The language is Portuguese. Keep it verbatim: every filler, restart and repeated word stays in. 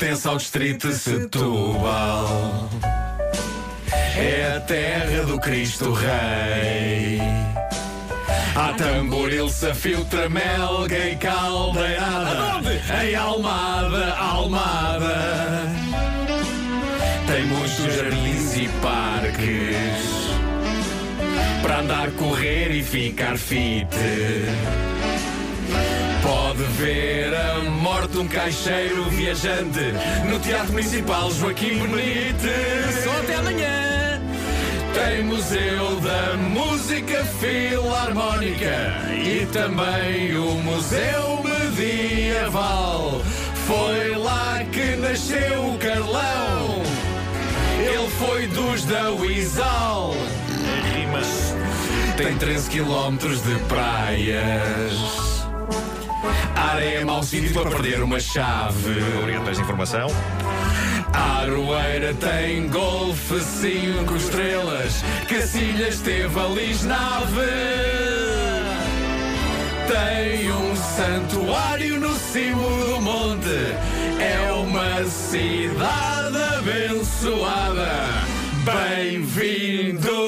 pertence ao distrito de Setúbal. É a terra do Cristo Rei. Há tamboril, safio, tramelga e caldeirada. Aonde? Em Almada, Almada. Tem muitos jardins e parques para andar, correr e ficar fit. Pode ver a morte de um caixeiro viajante no Teatro Municipal Joaquim Benite. Só até amanhã. Tem Museu da Música Filarmónica e também o Museu Medieval. Foi lá que nasceu o Carlão. Ele foi dos da Uizal. Rimas. Tem treze quilómetros de praias. A areia é mau sítio para perder uma chave. Obrigado por esta informação. A Aroeira tem golfe cinco estrelas. Cacilhas teve a Lisnave. Tem um santuário no cimo do monte. É uma cidade abençoada. Bem-vindo